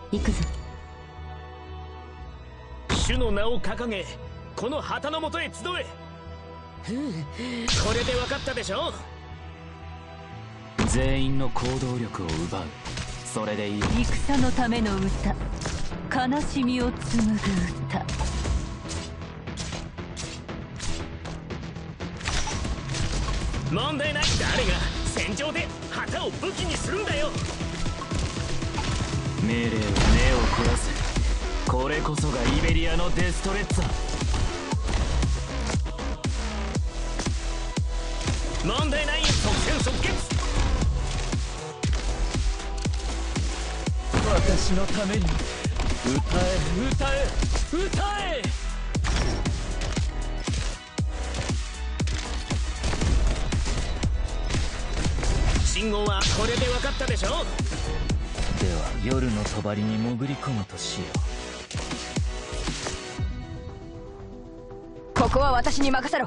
行くぞ。 主の名を掲げ、この旗のもとへ集え。これで分かったでしょ。 全員の行動力を奪う、それでいい。 戦のための歌、悲しみを紡ぐ歌。 問題ない。誰が戦場で旗を武器にするんだよ。 命令は根を食わせ、これこそがイベリアのデストレッツァ。 問題ない。即戦即決。私のために歌え歌え歌え。信号はこれで分かったでしょ。では夜の帳に潜り込むとしよここは私に任せろ。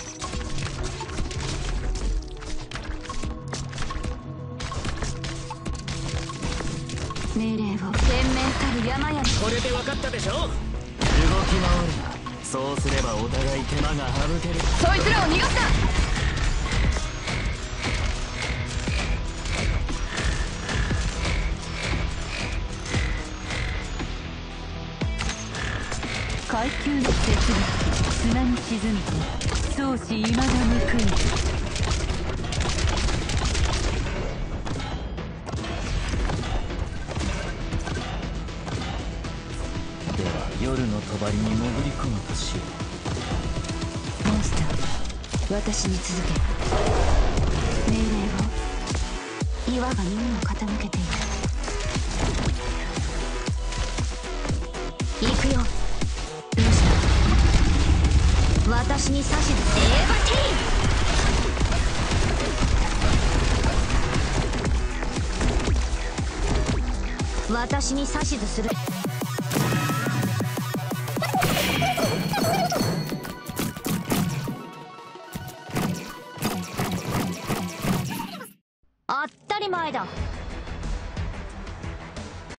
命令を。天面たる山々。 これで分かったでしょ。 う。動き回るな。そうすればお互い手間が省ける。 そいつらを逃がすな。階級の鉄が砂に沈みて相思いまだ報いる。 では夜の帳に潜り込むとしよモンスター、私に続け。命令を。岩が耳を傾けている。行くよ。どうした。私に指図。エーバティーン。私に指図する。